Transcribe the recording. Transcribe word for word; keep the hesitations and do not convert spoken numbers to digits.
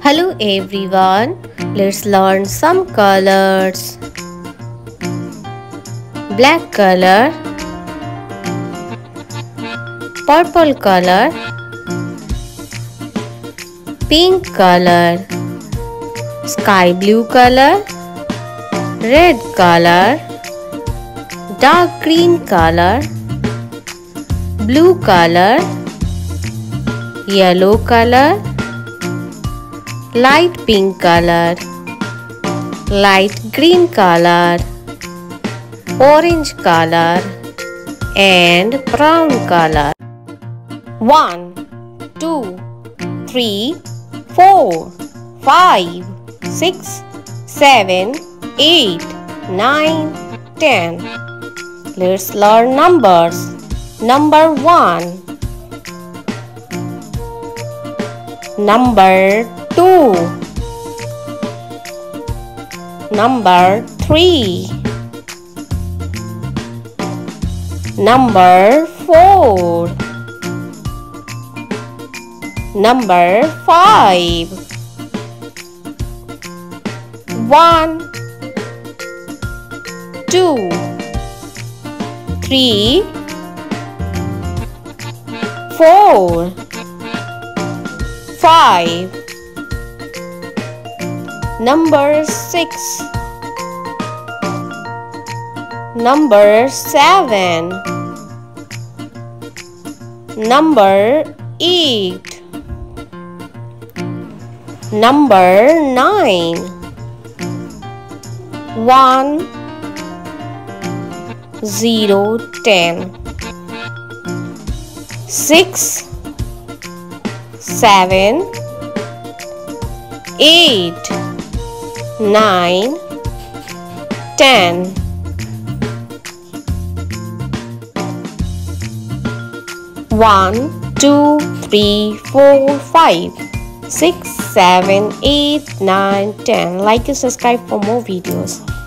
Hello everyone, let's learn some colors. Black color, purple color, pink color, sky blue color, red color, dark green color, blue color, yellow color, light pink color, light green color, orange color and brown color. One, two, three, four, five, six, seven, eight, nine, ten. Let's learn numbers. Number one, number two, number three, number four, number five, one, two, three, four, five, number six, number seven, number eight, number nine, one, zero, ten, six, seven, eight, nine, ten. One, two, three, four, five, six, seven, eight, nine, ten. Like and subscribe for more videos.